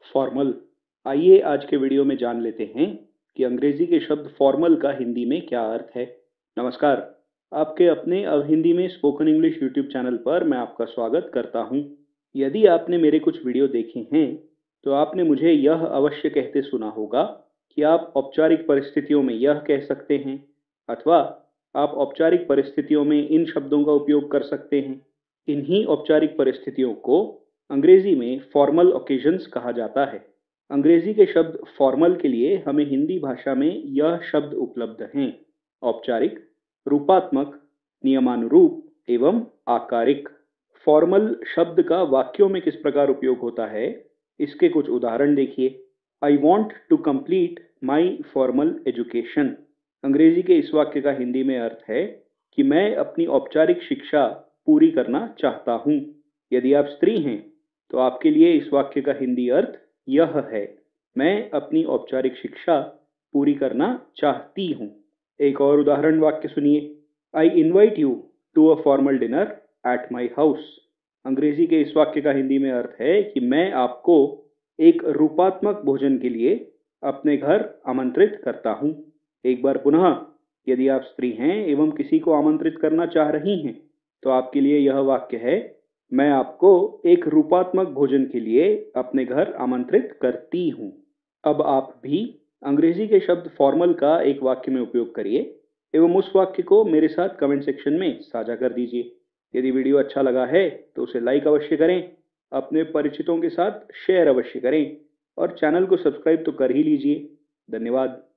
Formal. आइए आज के वीडियो में जान लेते हैं कि अंग्रेजी के शब्द फॉर्मल का हिंदी में क्या अर्थ है। नमस्कार, आपके अपने अब हिंदी में स्पोकन इंग्लिश यूट्यूब चैनल पर मैं आपका स्वागत करता हूं। यदि आपने मेरे कुछ वीडियो देखे हैं तो आपने मुझे यह अवश्य कहते सुना होगा कि आप औपचारिक परिस्थितियों में यह कह सकते हैं अथवा आप औपचारिक परिस्थितियों में इन शब्दों का उपयोग कर सकते हैं। इन्हीं औपचारिक परिस्थितियों को अंग्रेजी में फॉर्मल ओकेजन्स कहा जाता है। अंग्रेजी के शब्द फॉर्मल के लिए हमें हिंदी भाषा में यह शब्द उपलब्ध हैं: औपचारिक, रूपात्मक, नियमानुरूप एवं आकारिक। फॉर्मल शब्द का वाक्यों में किस प्रकार उपयोग होता है, इसके कुछ उदाहरण देखिए। I want to complete my formal education. अंग्रेजी के इस वाक्य का हिंदी में अर्थ है कि मैं अपनी औपचारिक शिक्षा पूरी करना चाहता हूँ। यदि आप स्त्री हैं तो आपके लिए इस वाक्य का हिंदी अर्थ यह है: मैं अपनी औपचारिक शिक्षा पूरी करना चाहती हूँ। एक और उदाहरण वाक्य सुनिए। I invite you to a formal dinner at my house. अंग्रेजी के इस वाक्य का हिंदी में अर्थ है कि मैं आपको एक रूपात्मक भोजन के लिए अपने घर आमंत्रित करता हूँ। एक बार पुनः, यदि आप स्त्री हैं एवं किसी को आमंत्रित करना चाह रही हैं तो आपके लिए यह वाक्य है: मैं आपको एक रूपात्मक भोजन के लिए अपने घर आमंत्रित करती हूँ। अब आप भी अंग्रेजी के शब्द फॉर्मल का एक वाक्य में उपयोग करिए एवं उस वाक्य को मेरे साथ कमेंट सेक्शन में साझा कर दीजिए। यदि वीडियो अच्छा लगा है तो उसे लाइक अवश्य करें, अपने परिचितों के साथ शेयर अवश्य करें और चैनल को सब्सक्राइब तो कर ही लीजिए। धन्यवाद।